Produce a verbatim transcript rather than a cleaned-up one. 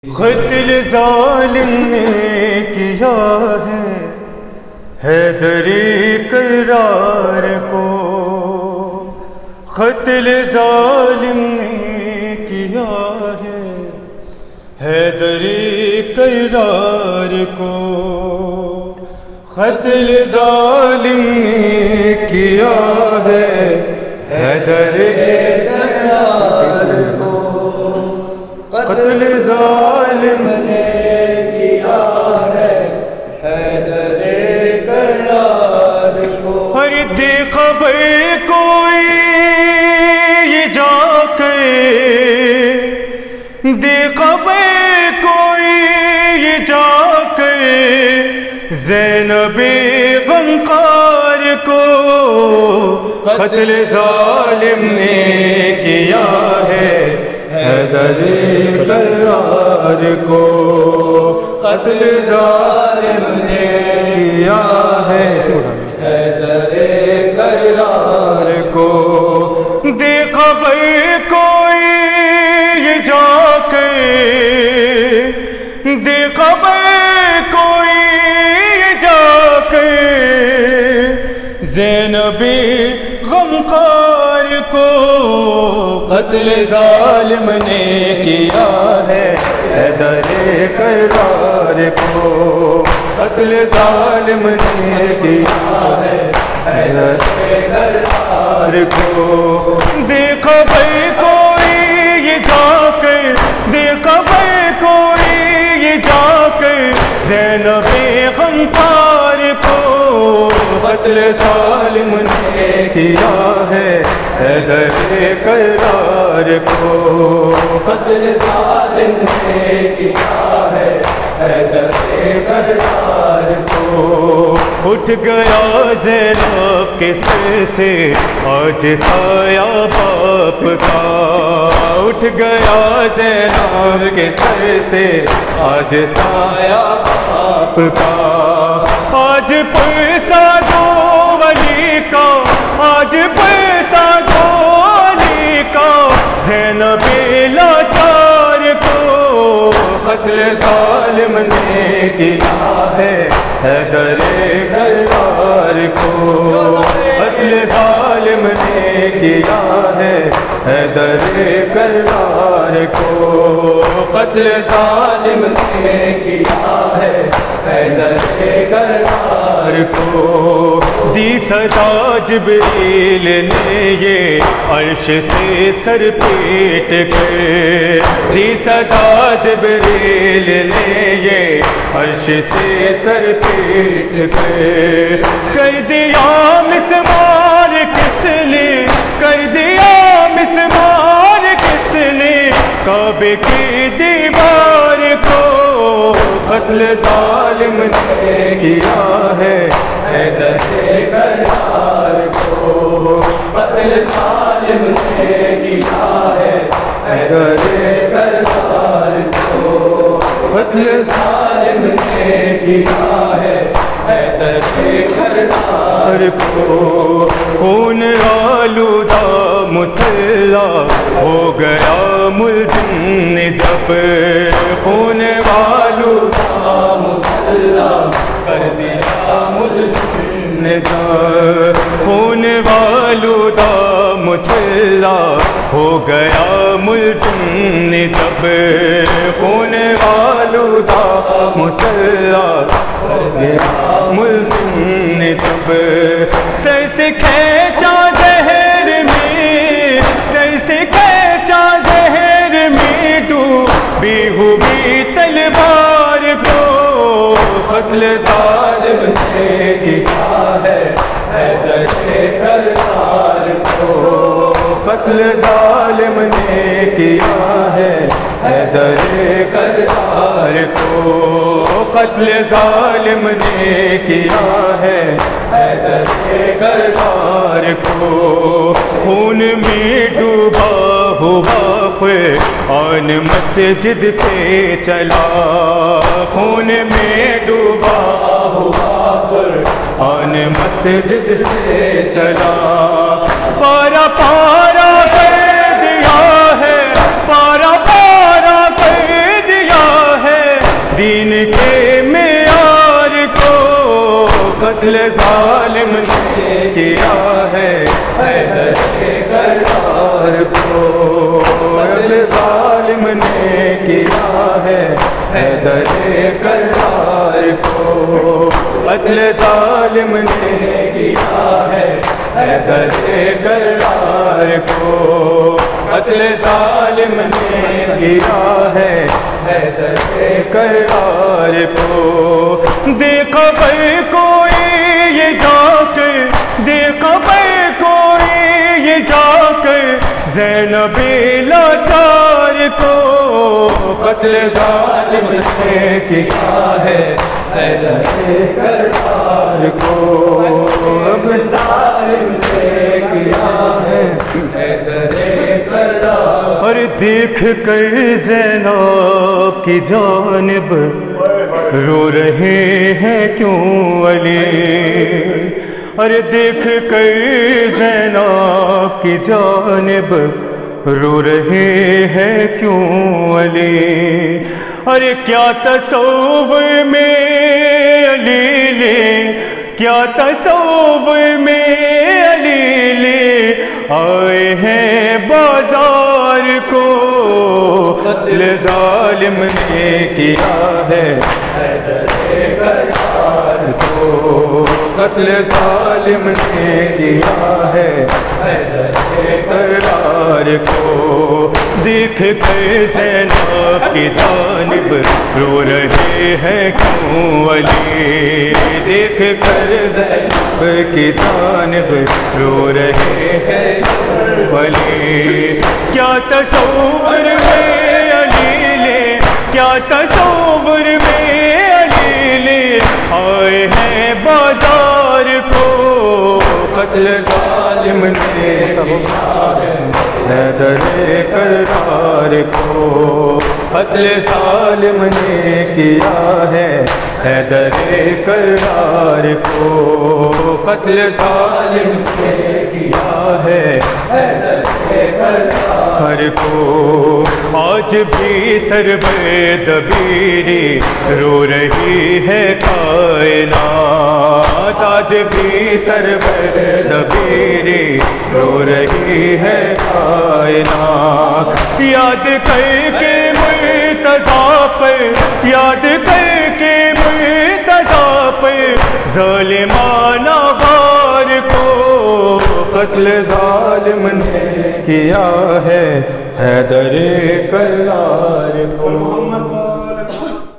قتل ظالم نے کیا ہے حیدری کرار کو، قتل ظالم نے کیا ہے حیدری کرار کو، قتل ظالم نے کیا ہے حیدری کرار کو، قتل ظالم نے کیا ہے حیدر کرار کو۔ اور دیکھا بھئی کوئی یہ جا کے، دیکھا بھئی کوئی یہ جا کے زینب غمخوار کو، قتل ظالم نے کیا ہے حیدر کرار کو، قتل ظالم نے کیا ہے حیدر کرار کو۔ دیکھا بھئی کوئی یہ جا کے، دیکھا بھئی کوئی یہ جا کے زینب غمخوار کو، قتل ظالم نے کیا ہے حیدر کرار کو، قتل ظالم نے کیا ہے حیدر کرار کو۔ دیکھا بھئی کوئی یہ جا کے، دیکھا بھئی کوئی یہ جا کے زینب غمخوار کو، قتل ظالم نے کیا ہے حیدر کرار کو، قتل ظالم نے کیا ہے حیدر کرار کو۔ اٹھ گیا زینب کے سر سے آج سایہ باپ کا، اٹھ گیا زینب کے سر سے آج سایہ باپ کا، آج پیسہ دو ولی کا، آج پیسہ دو ولی کا زینب لاچار کو، قتل ظالم نے کیا ہے حیدر کرار کو، قتل ظالم نے کیا ہے حیدر کرار کو، قتل ظالم نے کیا ہے حیدر کرار کو۔ دی صدا جبریل نے یہ عرش سے سر پیٹ کے، دی صدا جبریل نے یہ عرش سے سر پیٹ کے، کر دیا مسمار کس نے، کر دیا مسمار کس نے کعبے کی دیوار کو، قتل ظالم نے کیا ہے حیدر کرار کو، قتل ظالم نے کیا ہے حیدر کرار کو، قتل ظالم نے کیا ہے حیدر کرار کو۔ خون آلودہ مسلح ہو گیا ملزم جب، خون آلودہ مسلح کر دیا ملزم نے جب، خون آلودہ مسلح ہو گیا ملزم جب، خون آلودہ مسلح کر دیا ملزم جب، سر سے کھینچا زہر میں، سر سے کھینچا زہر میں ڈوبی ہوئی تلوار کو، قتل ظالم نے کیا ہے حیدر کرار کو، قتل ظالم نے کیا ہے حیدر کرار کو، قتل ظالم نے کیا ہے حیدر کرار کو۔ خون میں ڈوبا ہوا قرآن مسجد سے چلا، خون میں ڈوبا ہوا قرآن مسجد سے چلا، پارا پارا کر دیا ہے، پارا پارا کر دیا دین کے معیار کو قتل ظالم نے کیا ہے حیدر کرار کو قتل ظالم نے کیا ہے حیدر کرار کو قتل ظالم نے کیا ہے حیدر کرار کو قتل ظالم نے کیا ہے حیدر کرار کو دیکھا بھائی کوئی یہ جا کر دیکھا بھائی کوئی یہ جا کر زینب لاچار کو قتل ظالم نے کیا ہے حیدر کرار کو اب ظالم نے کیا ہے حیدر کرار اور دیکھ کر زینب کی جانب رو رہے ہیں کیوں علی اور دیکھ کر زینب کی جانب رو رہے ہیں کیوں علی ارے کیا تصور میں علی لے کیا تصور میں علی لے آئے ہیں بازار کو قتل ظالم نے کیا ہے حیدر کرار کو قتل ظالم نے کیا ہے حیدر کرار کو دیکھ کر زینب کی جانب رو رہے ہیں کیوں علی دیکھ کر زینب کی جانب رو رہے ہیں علی کیا تصور میں علی لے کیا تصور میں علی لے آئے ہیں بازار کو قتل ظالم نے کیا ہے حیدر کرار کو قتل ظالم نے کیا ہے حیدر کرار کو قتل ظالم نے کیا ہے حیدر کرار کو آج بھی سرور دبیری رو رہی ہے کائنات آج بھی سرور دبیری رو رہی ہے کائنات یاد کر کے مرتضیٰ پر یاد کر کے مرتضیٰ پر ظالمانہ وار کو قتل ظالم نے کیا ہے حیدر کرار کو